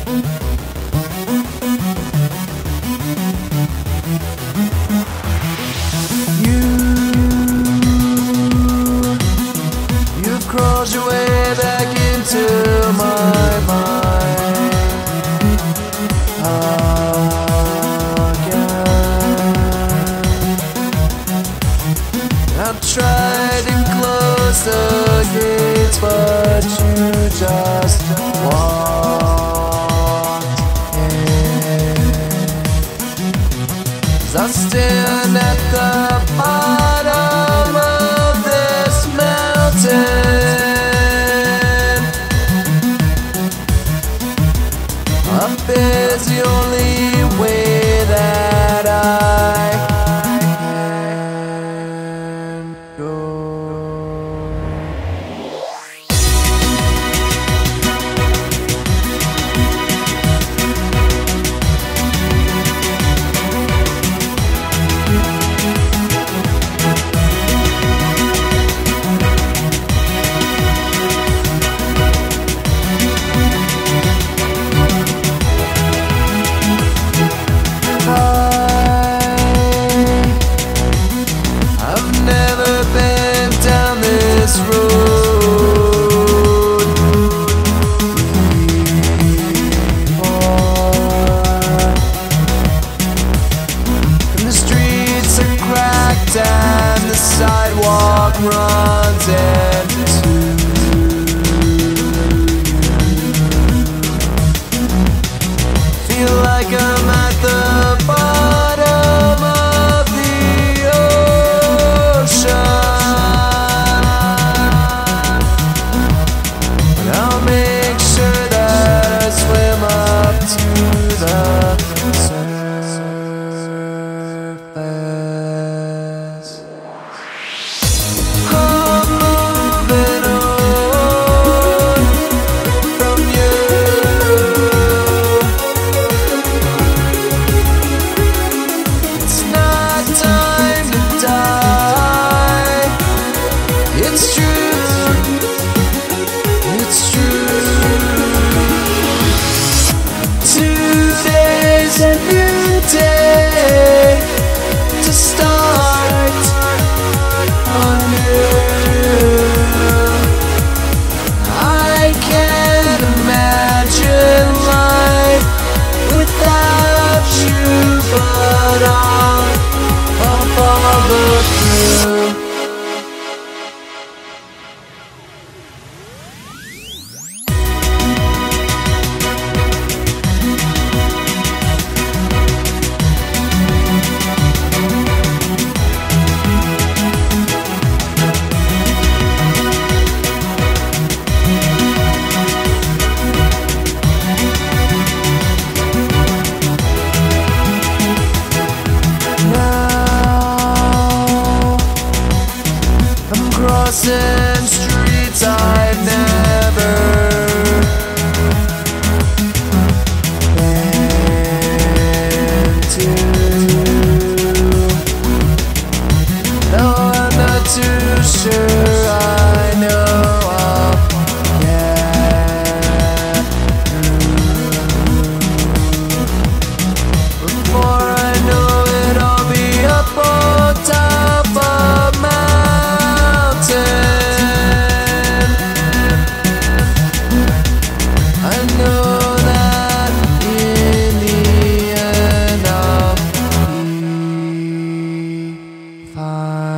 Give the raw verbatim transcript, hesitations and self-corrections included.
You, you've crawled your way back into my mind again. I've tried to close the gates, but you just walked in. 'Cause I stand at the bottom of this mountain. Up is the only way that I can go. And the sidewalk runs into you. Feel like I'm at the bottom of the ocean, but I'll make sure that I swim up to the surface. It's true, it's true. Today's a new day to start anew. I can't imagine life without you, but I'll, I'll follow through. Crossing streets I've never been to. No, I'm not too sure I know I'll get through. Before I know it, I'll be up on top of I know that in the end I'll be fine.